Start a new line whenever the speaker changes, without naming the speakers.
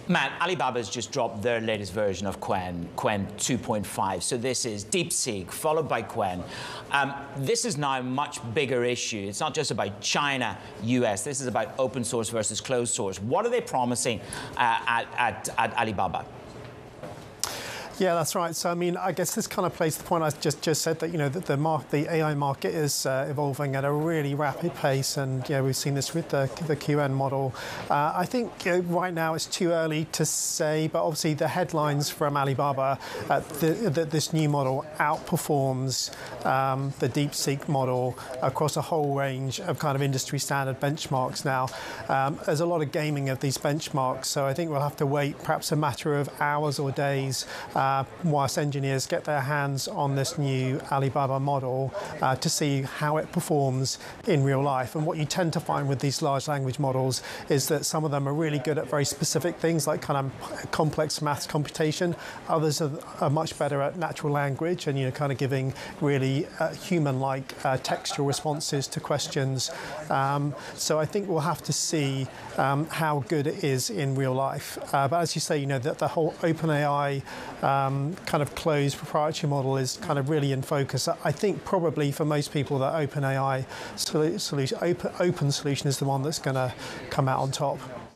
Matt, Alibaba's just dropped their latest version of Qwen 2.5. So this is DeepSeek, followed by Qwen. This is now a much bigger issue. It's not just about China, US. This is about open source versus closed source. What are they promising at Alibaba?
Yeah, that's right. So, I mean, I guess this kind of plays the point I just said that, that the AI market is evolving at a really rapid pace, and we've seen this with the Qwen model. I think right now it's too early to say, but obviously the headlines from Alibaba that this new model outperforms the DeepSeek model across a whole range of kind of industry standard benchmarks now. There's a lot of gaming of these benchmarks, so I think we'll have to wait perhaps a matter of hours or days whilst engineers get their hands on this new Alibaba model to see how it performs in real life. And what you tend to find with these large language models is that some of them are really good at very specific things like kind of complex maths computation. Others are much better at natural language and kind of giving really human-like textual responses to questions. So I think we'll have to see how good it is in real life. But as you say, that the whole OpenAI kind of closed proprietary model is kind of really in focus. I think probably for most people that OpenAI open solution is the one that's going to come out on top.